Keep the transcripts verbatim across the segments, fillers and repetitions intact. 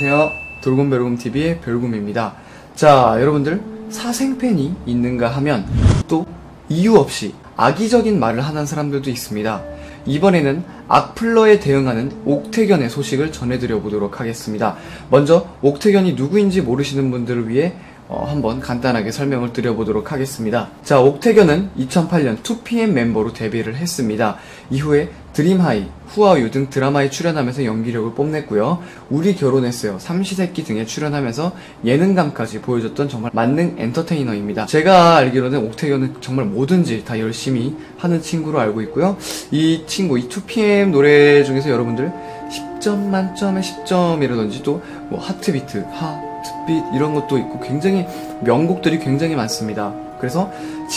안녕하세요. 돌곰별곰티비의 별곰입니다. 자, 여러분들 사생팬이 있는가 하면 또 이유 없이 악의적인 말을 하는 사람들도 있습니다. 이번에는 악플러에 대응하는 옥태견의 소식을 전해드려 보도록 하겠습니다. 먼저 옥태견이 누구인지 모르시는 분들을 위해 어, 한번 간단하게 설명을 드려보도록 하겠습니다. 자, 옥태견은 이천팔 년 투피엠 멤버로 데뷔를 했습니다. 이후에 드림하이, 후아유 등 드라마에 출연하면서 연기력을 뽐냈고요. 우리 결혼했어요, 삼시세끼 등에 출연하면서 예능감까지 보여줬던 정말 만능 엔터테이너입니다. 제가 알기로는 옥태견은 정말 뭐든지 다 열심히 하는 친구로 알고 있고요. 이 친구, 이 투피엠 노래 중에서 여러분들 십 점 만점에 십 점이라든지 또 뭐 하트비트, 하트빛 이런 것도 있고 굉장히 명곡들이 굉장히 많습니다. 그래서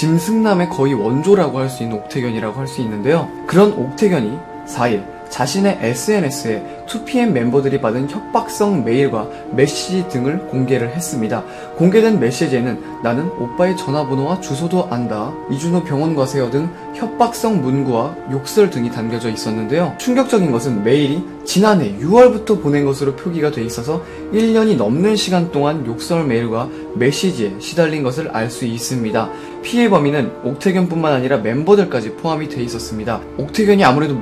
짐승남의 거의 원조라고 할 수 있는 옥태견이라고 할 수 있는데요. 그런 옥태견이 사 일 자신의 에스엔에스에 투피엠 멤버들이 받은 협박성 메일과 메시지 등을 공개를 했습니다. 공개된 메시지에는 나는 오빠의 전화번호와 주소도 안다, 이준호 병원 가세요 등 협박성 문구와 욕설 등이 담겨져 있었는데요. 충격적인 것은 메일이 지난해 유월부터 보낸 것으로 표기가 돼 있어서 일 년이 넘는 시간 동안 욕설 메일과 메시지에 시달린 것을 알 수 있습니다. 피해 범위는 옥태견뿐만 아니라 멤버들까지 포함이 돼 있었습니다. 옥태견이 아무래도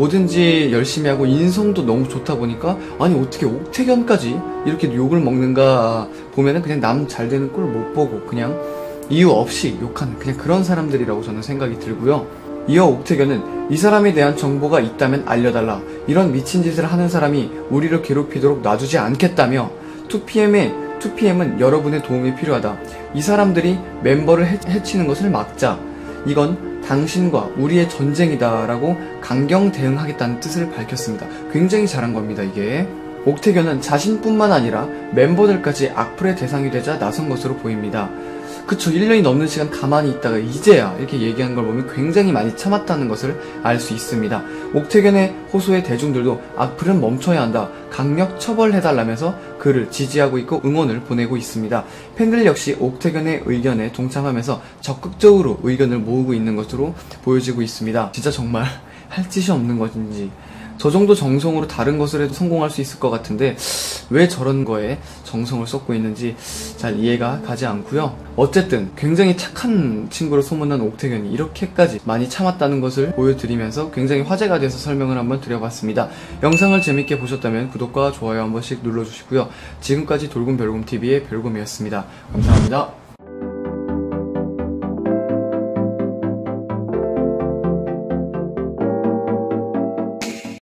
뭐든지 열심히 하고 인성도 너무 좋다 보니까 아니 어떻게 옥태견까지 이렇게 욕을 먹는가 보면은 그냥 남 잘 되는 꼴 못 보고 그냥 이유 없이 욕하는 그냥 그런 사람들이라고 저는 생각이 들고요. 이어 옥태견은 이 사람에 대한 정보가 있다면 알려달라, 이런 미친 짓을 하는 사람이 우리를 괴롭히도록 놔두지 않겠다며 투피엠에 투피엠은 여러분의 도움이 필요하다, 이 사람들이 멤버를 해, 해치는 것을 막자, 이건 당신과 우리의 전쟁이다 라고 강경 대응하겠다는 뜻을 밝혔습니다. 굉장히 잘한 겁니다, 이게. 옥태견은 자신뿐만 아니라 멤버들까지 악플의 대상이 되자 나선 것으로 보입니다. 그쵸, 일 년이 넘는 시간 가만히 있다가 이제야 이렇게 얘기하는 걸 보면 굉장히 많이 참았다는 것을 알 수 있습니다. 옥태견의 호소에 대중들도 악플은 멈춰야 한다, 강력 처벌해달라면서 그를 지지하고 있고 응원을 보내고 있습니다. 팬들 역시 옥태견의 의견에 동참하면서 적극적으로 의견을 모으고 있는 것으로 보여지고 있습니다. 진짜 정말 할 짓이 없는 것인지 저 정도 정성으로 다른 것을 해도 성공할 수 있을 것 같은데 왜 저런 거에 정성을 쏟고 있는지 잘 이해가 가지 않고요. 어쨌든 굉장히 착한 친구로 소문난 옥태견이 이렇게까지 많이 참았다는 것을 보여드리면서 굉장히 화제가 돼서 설명을 한번 드려봤습니다. 영상을 재밌게 보셨다면 구독과 좋아요 한 번씩 눌러주시고요. 지금까지 돌곰별곰티비의 별곰이었습니다. 감사합니다.